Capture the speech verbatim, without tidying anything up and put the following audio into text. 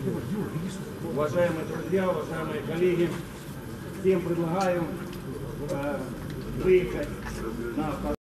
Уважаемые друзья, уважаемые коллеги, всем предлагаю э, выехать на